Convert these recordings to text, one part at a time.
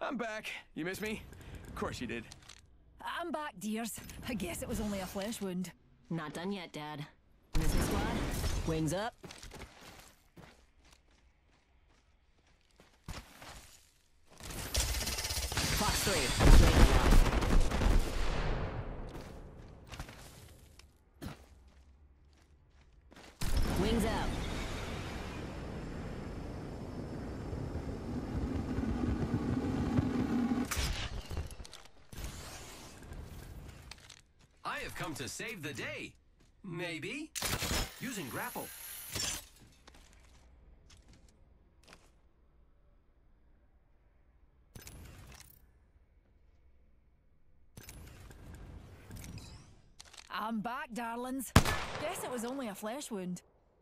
I'm back. You miss me? Of course you did. I'm back, dears. I guess it was only a flesh wound. Not done yet, Dad. Missing squad, wings up. Fox 3, wings out. I have come to save the day. Maybe. Using grapple. I'm back, darlings. Guess it was only a flesh wound.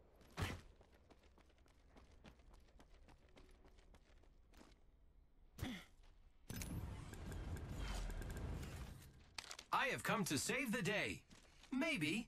I have come to save the day. Maybe.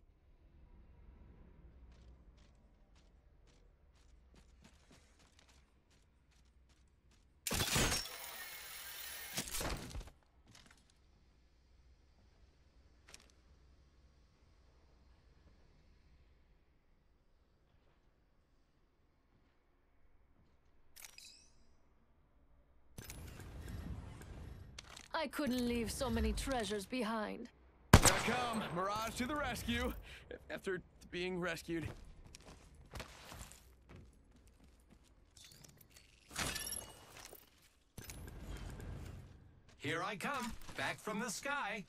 I couldn't leave so many treasures behind. Here I come, Mirage to the rescue. After being rescued. Here I come, back from the sky.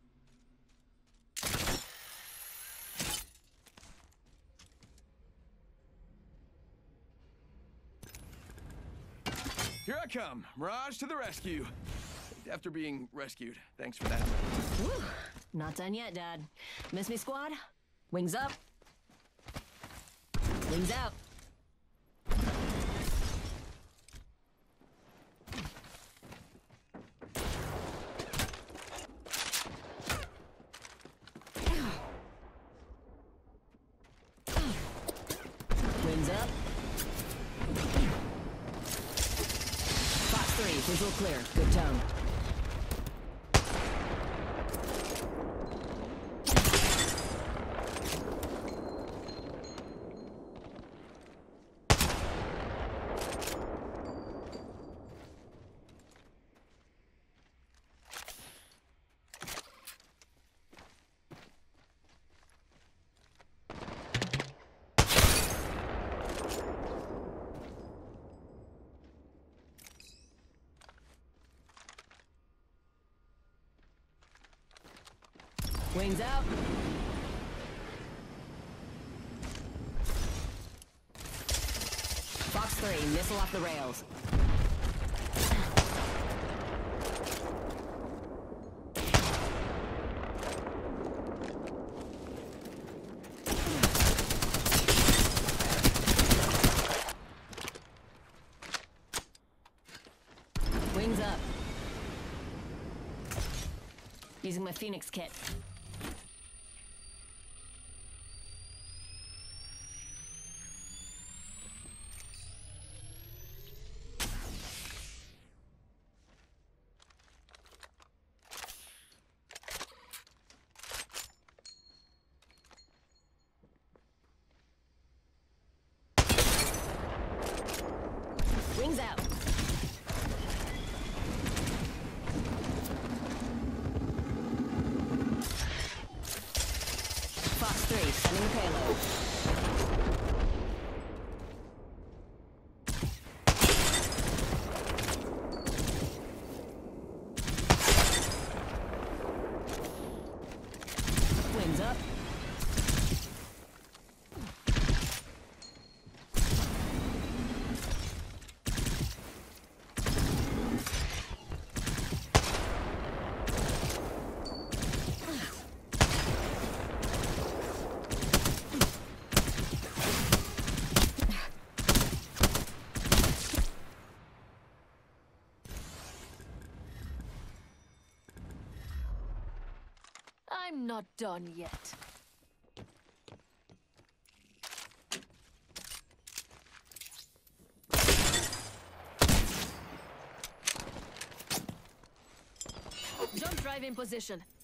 Here I come, Mirage to the rescue. After being rescued. Thanks for that. Whew. Not done yet, Dad. Miss me, squad? Wings up. Wings out. Wings up. Fox 3, visual clear. Good tone. Wings out. Fox 3, missile off the rails. Wings up. Using my Phoenix kit. Wings out. Fox 3, sending the payload. Wings up. I'm not done yet. Revive in position.